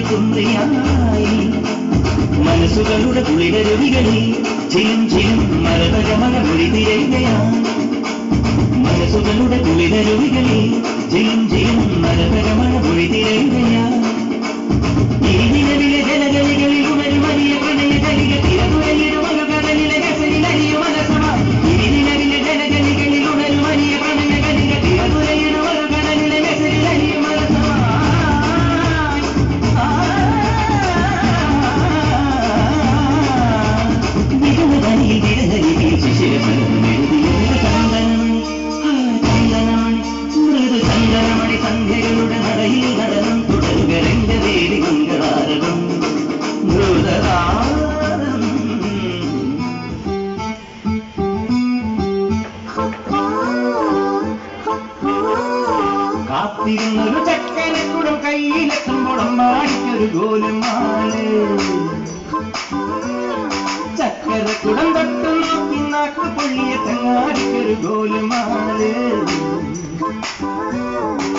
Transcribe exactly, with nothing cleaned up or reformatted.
കുമ്രിയായി മനസ്സുകളുടെ കുളിരരുവികളിൽ ചിലും ചിലും മരതകമല മൊഴി തിരയുകയായി മനസ്സുകളുടെ കുളിരരുവികളിൽ ചിലും ചിലും മരതകമല മൊഴി തിരയുകയായി ഇരുനിലവിലെ ജലകളികളിൽ ഉണരും വലിയ പ്രണയ കലിക തിരതുരയിടുമക കടലിലെ കസലിലരിയും മനസ്സമായി ഇരുനിലവിലെ ജലകളികളിൽ ഉണരും വലിയ പ്രണയ കലിക തിരതുരയിടുമക കടലിലെ കസലിലരിയും മനസ്സമായി വിരുമതനിയിൽ വിരഹരിയിൽ ശിശിരഫലം എഴുതിയ ചന്ദനമണി ചന്ദനമണി മൃദു ചന്ദനമണി സന്ധ്യകളുടെ നടയിൽ നടനം തുടരുക രംഗവേദി മംഗളാരകം മൃദതാരം കാത്തിരുന്നൊരു ചക്കരക്കുടം കയ്യിലെത്തുമ്പോഴും മാടിക്കൊരു ഗോലുമാല് ചക്കരക്കുടം തൊട്ടു നോക്കി നാക്കു പൊള്ളിയ തങ്ങാടിക്കൊരു ഗോലുമാല്